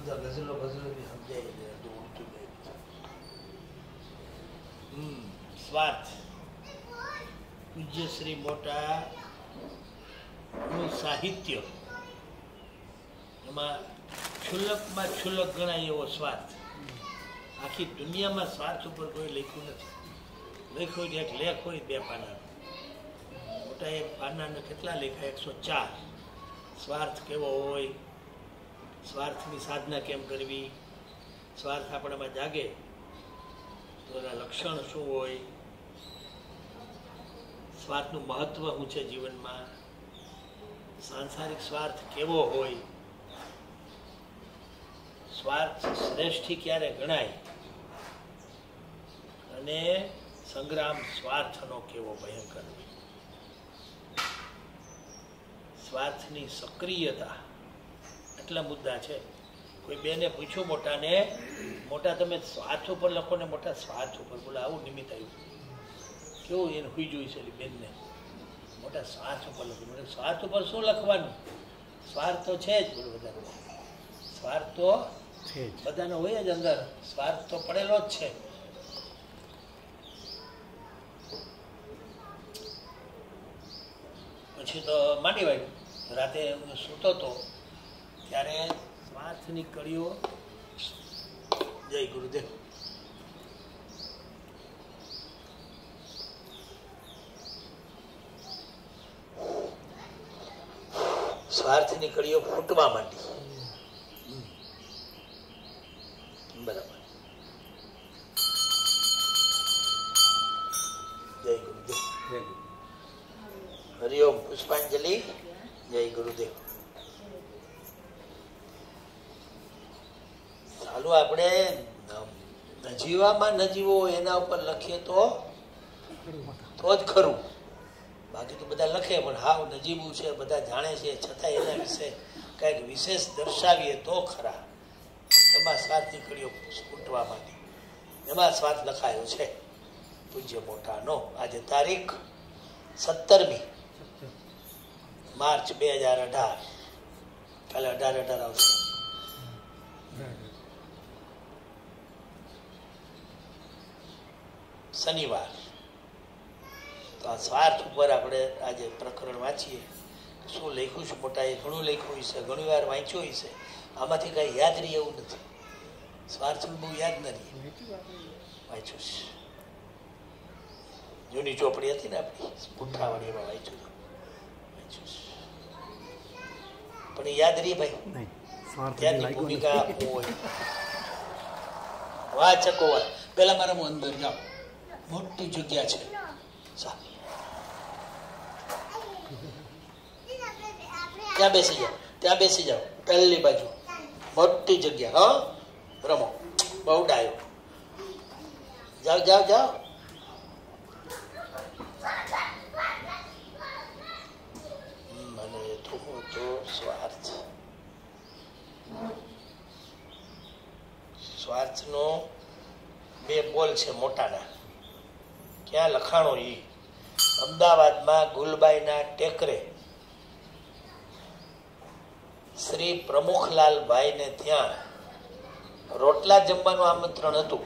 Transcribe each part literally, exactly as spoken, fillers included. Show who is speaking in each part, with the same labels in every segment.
Speaker 1: ગઝલો ગઝલો બી સમજાય ઉડતું જાય. હમ સ્વાર્થ પૂજ્ય શ્રી મોટા નું સાહિત્ય એમાં ક્ષુલ્લકમાં ક્ષુલ્લક ગણાય એવો સ્વાર્થ. આખી દુનિયામાં સ્વાર્થ ઉપર કોઈ લખ્યું નથી. લખ્યું એક લેખ હોય બે પાના, મોટા એક પાનાને કેટલા લેખા? એકસો ચાર. સ્વાર્થ કેવો હોય, સ્વાર્થની સાધના કેમ કરવી, સ્વાર્થ આપણામાં જાગે તો એના લક્ષણ શું હોય, સ્વાર્થનું મહત્વ શું છે જીવનમાં, સાંસારિક સ્વાર્થ કેવો હોય, સ્વાર્થ શ્રેષ્ઠી ક્યારે ગણાય, અને સંગ્રામ સ્વાર્થનો કેવો ભયંકર, સ્વાર્થની સક્રિયતા, એટલા મુદ્દા છે. કોઈ બેને પૂછ્યું મોટાને, મોટા તમે સ્વાર્થ ઉપર લખો ને, મોટા સ્વાર્થ ઉપર બોલે આવું નિમિત્ત આવ્યું કેવું એને હુઈ જોઈ છે બેનને, મોટા સ્વાર્થ ઉપર લખ્યું. મોટા સ્વાર્થ ઉપર શું લખવાનું? સ્વાર્થ તો છે જ બોલો બધા, સ્વાર્થ તો બધાને હોય જ અંદર, સ્વાર્થ તો પડેલો જ છે. પછી તો માંડી વાળ્યું. રાતે સૂતો હતો ત્યારે સ્વાર્થની કડીઓ, જય ગુરુદેવ, સ્વાર્થની કડીઓ ફૂટવા માંડી. બરાબર. જય ગુરુદેવ. હરિઓમ. પુષ્પાંજલિ. જય ગુરુદેવ. ચાલો આપણે નજીવામાં નજીવો એના ઉપર લખીએ તો તો જ ખરું. બાકી તો બધા લખે પણ હાવ નજીવું છે, બધા જાણે છે, છતાં એના વિશે કંઈક વિશેષ દર્શાવીએ તો ખરા. એમાં સ્વાર્થની કડીઓ ફૂટવા માંડી. એમાં સ્વાર્થ લખાયો છે પૂજ્ય મોટાનો. આજે તારીખ સત્તરમી માર્ચ બે હજાર અઢાર. કાલે અઢાર અઢાર આવશે. શનિવાર. તો આ સ્વાર્થ ઉપર આપણે આજે પ્રકરણ વાંચીએ. શું લખ્યું છે મોટા? એ ઘણું લખ્યું છે, ઘણી વાર વાંચ્યું છે. આમાંથી કઈ યાદ રહી એવું નથી. સ્વાર્થ બહુ યાદ ન રહી, વાંચ્યું છે. જૂની ચોપડી હતી ને આપણી પુઠાવાળી, એમાં વાંચ્યું વાંચ્યું છે. પણ એ યાદ રહી ભાઈ, ત્યાંની ભૂમિકા આપવું હોય. વાચકો હોય. પેલા મારા હું અંદર જાઉં, મોટી જગ્યા છે, ત્યાં બેસી જાઓ, ત્યાં બેસી જાઓ, પહેલી બાજુ મોટી જગ્યા. હા રમો, બહુ ડાયો. જાઓ જાઓ જાઓ. મને તો તો સ્વાર્થ, સ્વાર્થનો બે બોલ છે મોટાના. ક્યાં લખાણો? એ અમદાવાદમાં ગુલબાઈના ટેકરે શ્રી પ્રમુખલાલભાઈ ને ત્યાં રોટલા જમવાનું આમંત્રણ હતું.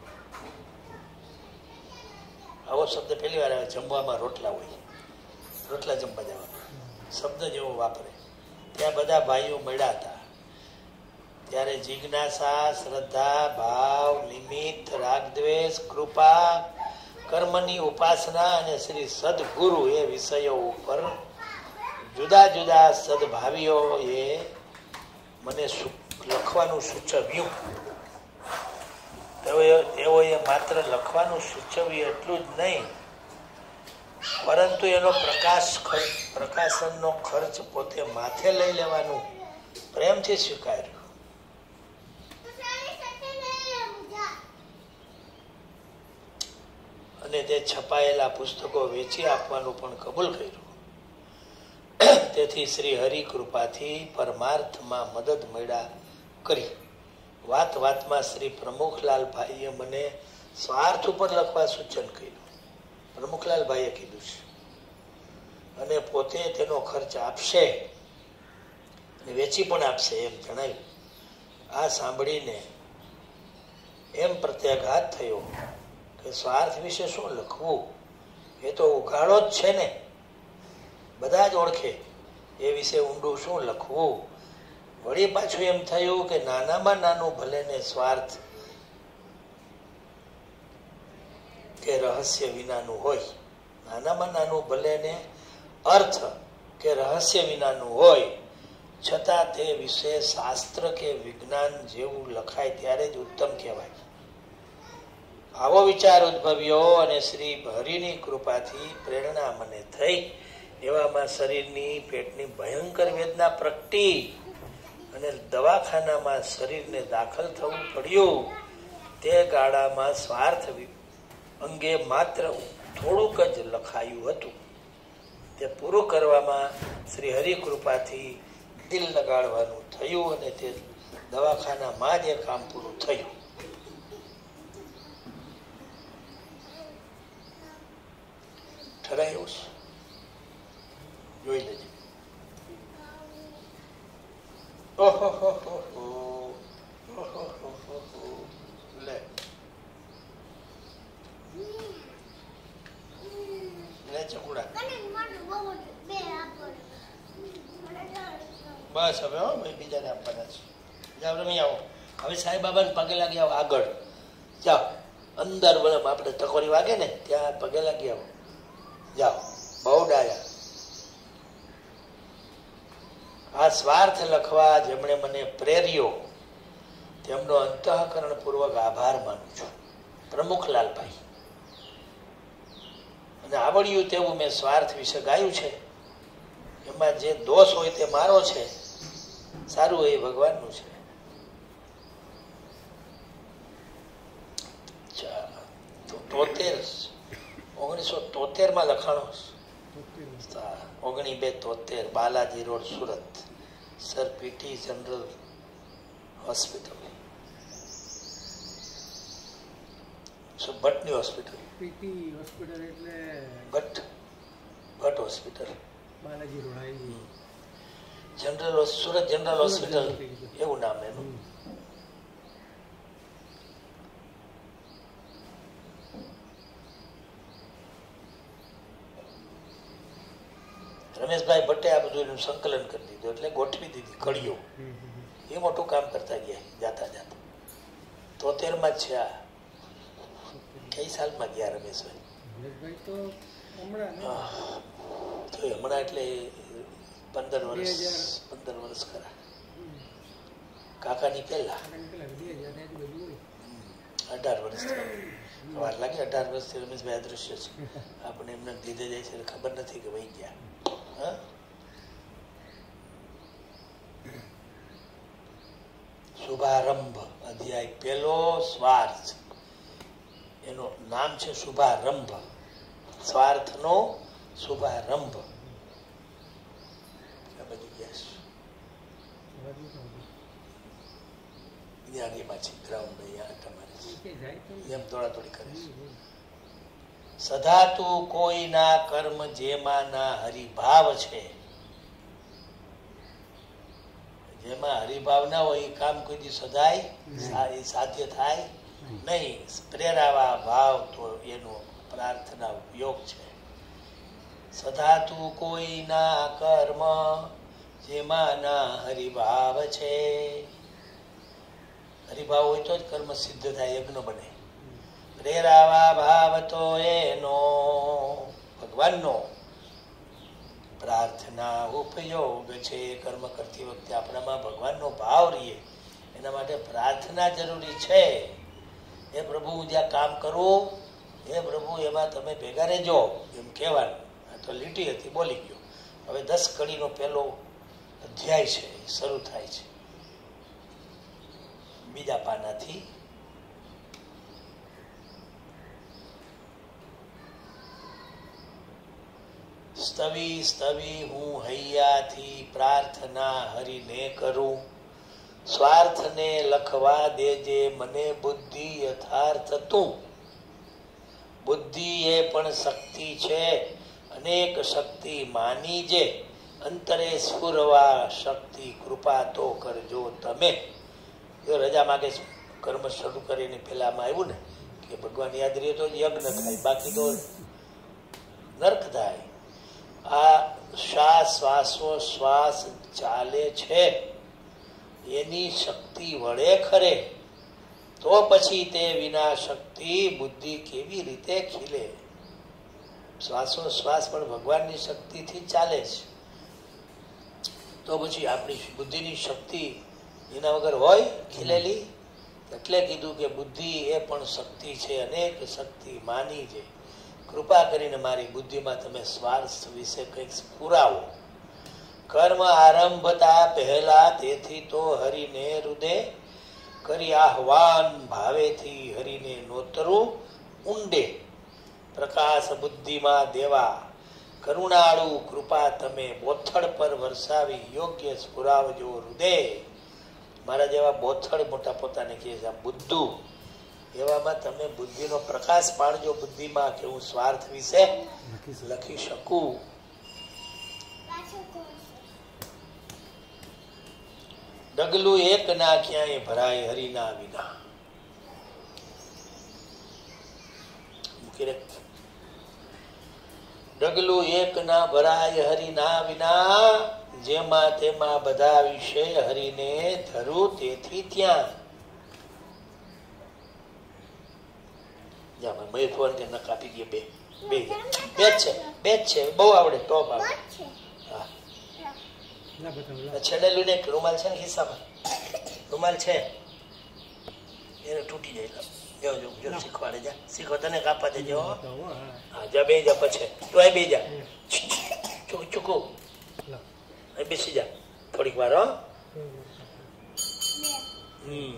Speaker 1: આવો શબ્દ પહેલી વાર આવે, જમવામાં રોટલા હોય, રોટલા જમવા જવાનું શબ્દ જેવો વાપરે. ત્યાં બધા ભાઈઓ મળ્યા હતા. ત્યારે જિજ્ઞાસા, શ્રદ્ધા, ભાવ, નિમિત્ત, રાગદ્વેષ, કૃપા, કર્મની ઉપાસના અને શ્રી સદગુરુ એ વિષયો ઉપર જુદા જુદા સદભાવીઓએ મને લખવાનું સૂચવ્યું. તેઓએ માત્ર લખવાનું સૂચવ્યું એટલું જ નહીં, પરંતુ એનો પ્રકાશ ખર્ચ, પ્રકાશનનો ખર્ચ પોતે માથે લઈ લેવાનું પ્રેમથી સ્વીકાર્યું. અને તે છપાયેલા પુસ્તકો વેચી આપવાનું પણ કબૂલ કર્યું. તેથી શ્રી હરિ કૃપાથી પરમાર્થમાં મદદ મળ્યા કરી. વાત વાતમાં શ્રી પ્રમુખલાલભાઈએ મને સ્વાર્થ ઉપર લખવા સૂચન કર્યું. પ્રમુખલાલભાઈએ કીધું છે, અને પોતે તેનો ખર્ચ આપશે અને વેચી પણ આપશે એમ જણાવ્યું. આ સાંભળીને એમ પ્રત્યાઘાત થયો કે સ્વાર્થ વિશે શું લખવું, એ તો ઉઘાડો જ છે ને, બધા જ ઓળખે, એ વિશે ઊંડું શું લખવું. વળી પાછું એમ થયું કે નાનામાં નાનું ભલે ને સ્વાર્થ કે રહસ્ય વિનાનું હોય, નાનામાં નાનું ભલે ને અર્થ કે રહસ્ય વિનાનું હોય, છતાં તે વિશે શાસ્ત્ર કે વિજ્ઞાન જેવું લખાય ત્યારે જ ઉત્તમ કહેવાય. આવો વિચાર ઉદ્ભવ્યો અને શ્રી હરિની કૃપાથી પ્રેરણા મને થઈ. એવામાં શરીરની પેટની ભયંકર વેદના પ્રગટી અને દવાખાનામાં શરીરને દાખલ થવું પડ્યું. તે ગાળામાં સ્વાર્થ અંગે માત્ર થોડુંક જ લખાયું હતું. તે પૂરું કરવામાં શ્રી હરિ કૃપાથી દિલ લગાડવાનું થયું અને તે દવાખાનામાં જ એ કામ પૂરું થયું. ઠરાયું છે, જોઈ લેજો. ઓહો હો હો લે લે ચકુડા, બસ હવે હો ભાઈ, બીજાને આપવાના છે. જાઓ રમી આવો. હવે સાંઈ બાબાને પગે લાગી આવો. આગળ જાઓ, અંદર વળમ આપણે ટકોરી વાગે ને ત્યાં પગે લાગી આવો. જાઓ, બહુ ડાયા. આ સ્વાર્થ લખવા જેમણે મને પ્રેર્યો તેમનો અંતઃકરણ પૂર્વક આભાર માનું છું. પ્રમુખ લાલભાઈ. અને આવડ્યું તેવું મેં સ્વાર્થ વિશે ગાયું છે. એમાં જે દોષ હોય તે મારો છે, સારું હોય એ ભગવાનનું છે. તોતેર ઓગણીસો તોતેર માં લખાણો, ઓગણી બે તોતેર, Balaji road, Surat, sir PT general hospital, ભટ્ટની હોસ્પિટલ,
Speaker 2: પીટી હોસ્પિટલ એટલે
Speaker 1: Bhatt Bhatt hospital,
Speaker 2: Balaji road,
Speaker 1: general Surat general hospital એવું નામ એનું. રમેશભાઈ ભટ્ટે આ બધું એનું સંકલન કરી દીધું, એટલે ગોઠવી દીધી કડીઓ. એ મોટું કામ કરતા ગયા જાતા જાતા. તોતેર માં જ છે આ. કઈ સાલમાં ગયા રમેશભાઈ? તો હમણાં એટલે પંદર વર્ષ પંદર વર્ષ ખરા. કાકાની પહેલા અઢાર વર્ષ વાર લાગે. અઢાર વર્ષથી રમેશભાઈ અદૃશ્ય છે. આપણે એમને દીધે જાય છે ખબર નથી કે વહી ગયા. શુભારંભ અધ્યાય પેલો, સ્વાર્થ. એનું નામ છે શુભારંભ. સ્વાર્થ નો શુભારંભ. સધાતું કોઈના કર્મ જેમાં ના હરિભાવ છે. જેમાં હરિભાવ ના હોય એ કામ કોઈ દી સદાય સાધ્ય થાય નહીં. પ્રેરાવા ભાવ તો એનો પ્રાર્થના ઉપયોગ છે. સધાતું કોઈના કર્મ જેમાં ના હરિભાવ છે. હરિભાવ હોય તો જ કર્મ સિદ્ધ થાય, યજ્ઞ બને. પ્રેરાવા ભાવ તો એનો ભગવાનનો પ્રાર્થના ઉપયોગ છે. કર્મ કરતી વખતે આપણામાં ભગવાનનો ભાવ રહીએ એના માટે પ્રાર્થના જરૂરી છે. એ પ્રભુ હું જ્યાં કામ કરું, એ પ્રભુ એમાં તમે ભેગા રહેજો એમ કહેવાનું. આ તો લીટી હતી, બોલી ગયો. હવે દસ કડીનો પહેલો અધ્યાય છે, શરૂ થાય છે બીજા પાનાથી. સ્તવી સ્તવી હું હૈયાથી પ્રાર્થના હરિને કરું. સ્વાર્થને લખવા દેજે મને બુદ્ધિ યથાર્થ તું. બુદ્ધિ એ પણ શક્તિ છે, અનેક શક્તિ માની જે. અંતરે સ્ફુરવા શક્તિ કૃપા તો કરજો તમે. જો રજા માગે છે કર્મ શરૂ કરીને પેલામાં આવ્યું ને કે ભગવાન યાદ રહે તો યજ્ઞ થાય, બાકી તો નર્ક થાય. આ શ્વાસ શ્વાસો શ્વાસ ચાલે છે એની શક્તિ વળે ખરે તો પછી તે વિના શક્તિ બુદ્ધિ કેવી રીતે ખીલે? શ્વાસો શ્વાસ પણ ભગવાનની શક્તિથી ચાલે છે, તો પછી આપણી બુદ્ધિની શક્તિ એના વગર હોય ખીલેલી? એટલે કીધું કે બુદ્ધિ એ પણ શક્તિ છે, અનેક શક્તિ માની છે. કૃપા કરીને મારી બુદ્ધિમાં તમે સ્વાર્થ વિશે કંઈક પુરાવો. કર્મ આરંભતા પહેલા તેથી તો હરિને હૃદય કરી આહવાન ભાવેથી હરિને નોતરું ઊંડે. પ્રકાશ બુદ્ધિમાં દેવા કરુણાળુ કૃપા તમે બોથડ પર વરસાવી યોગ્ય સ્ફુરાવજો હૃદય. મારા જેવા બોથડ મોટા પોતાને કહે છે બુદ્ધુ, એવામાં તમે બુદ્ધિનો પ્રકાશ પાડજો બુદ્ધિમાં, કે હું સ્વાર્થ વિશે લખી શકું. ડગલું એક ના ક્યાંય ભરાય હરિના વિના. ડગલું એક ના ભરાય હરિના વિના, જેમાં તેમાં બધા વિશે હરિને ધરું તેથી ત્યાં. મયુર કે ન કાપી દે બે બે બે જ છે બે જ છે બહુ આવડે ટોપ આવડે. હા છેડેલું ને રૂમાલ છે ને ખિસ્સામાં રૂમાલ છે એને તૂટી જાય. જો જો જો શીખવાડે જા શીખો તને કાપા દેજો. હા જા બે જા પછી તું અહીં બે જા ચૂક ચૂકું અહીં બેસી જા થોડીક વાર. હો હમ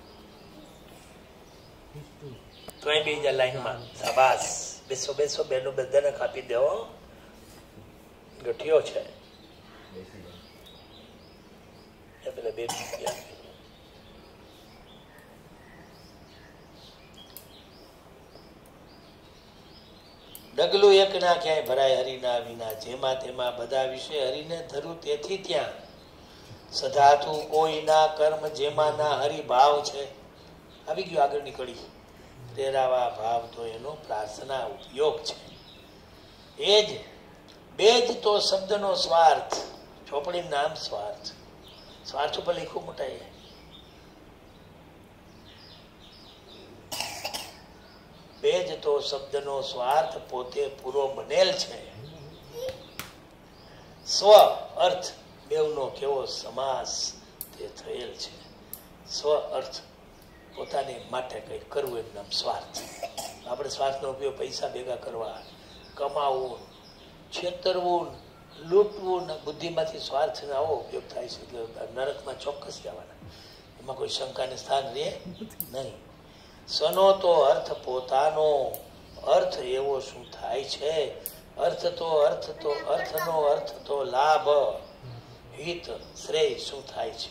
Speaker 1: તો અહીં બે જા લાઈનમાં. શાબાશ બેસો બેસો બેનો બધાને કાપી દેવો. ગઠિયો છે પેલા બે. ડગલું એક ના ક્યાંય ભરાય હરિના વિના, જેમાં તેમાં બધા વિશે હરિને ધરું તેથી ત્યાં. સધાતું કોઈ ના કર્મ જેમાં ના હરિભાવ છે. આવી ગયું આગળ નીકળી. તેરાવા ભાવ તો એનો પ્રાર્થના ઉપયોગ છે. એ જ બે જ તો શબ્દનો સ્વાર્થ. ચોપડી નામ સ્વાર્થ. સ્વાર્થ ઉપર લખું મોટા. બે જ તો શબ્દનો સ્વાર્થ પોતે પૂરો બનેલ છે. સ્વ અર્થ બેવનો કેવો સમાસ તે થયેલ છે. સ્વ અર્થ પોતાને માટે કંઈક કરવું એમ નામ સ્વાર્થ. આપણે સ્વાર્થનો ઉપયોગ પૈસા ભેગા કરવા, કમાવું, છેતરવું, લૂંટવું ને બુદ્ધિમાંથી સ્વાર્થનો આવો ઉપયોગ થાય છે કે નરકમાં ચોક્કસ જવાના. એમાં કોઈ શંકાને સ્થાન રહે નહીં. સ્વનો તો અર્થ પોતાનો. અર્થ એવો શું થાય છે? અર્થ તો અર્થ તો અર્થનો અર્થ તો લાભ, હિત, શ્રેય શું થાય છે?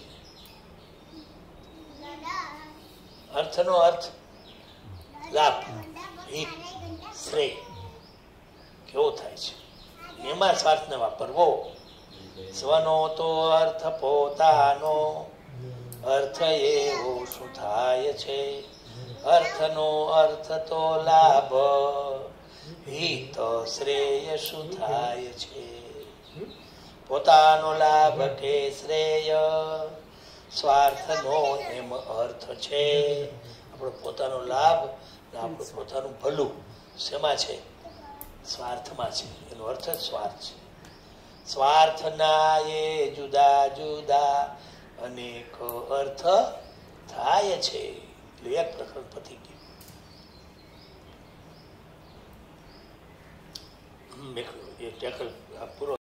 Speaker 1: અર્થનો અર્થ લાભ, હિત, શ્રેય કેવો થાય છે? એમાં સ્વાર્થને વાપરવો. સ્વનો તો અર્થ પોતાનો. અર્થ એવો શું થાય છે? અર્થનો અર્થ તો લાભ, હિત, શ્રેય શું થાય છે? પોતાનો લાભ કે શ્રેય સ્વાર્થનો એમ અર્થ છે. આપણો પોતાનો લાભ ને આપણું પોતાનું ભલું શેમાં છે? સ્વાર્થમાં છે. એનો અર્થ જ સ્વાર્થ છે. સ્વાર્થના એ જુદા જુદા અનેક અર્થ થાય છે. એટલે એક પ્રકરણ પતી ગયું. પૂરો